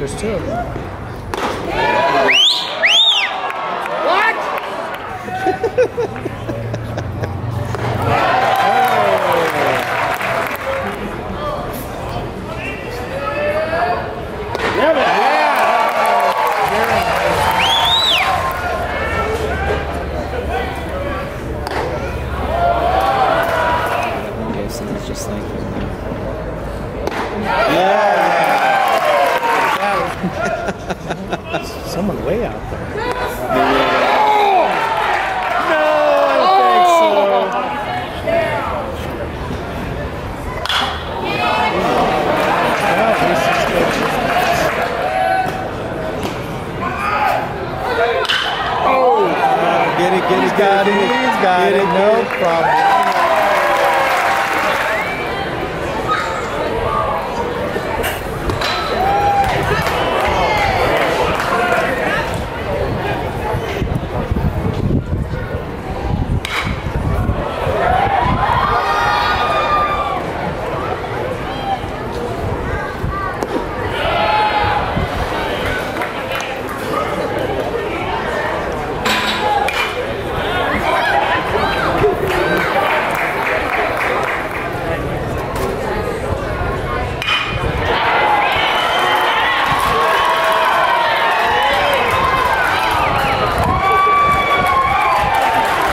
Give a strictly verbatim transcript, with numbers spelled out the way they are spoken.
There's two of them. What? Yeah, but It's just like yeah. Someone way out there. No, I don't think so. Oh, get it, get it, got it, he's got it, no problem.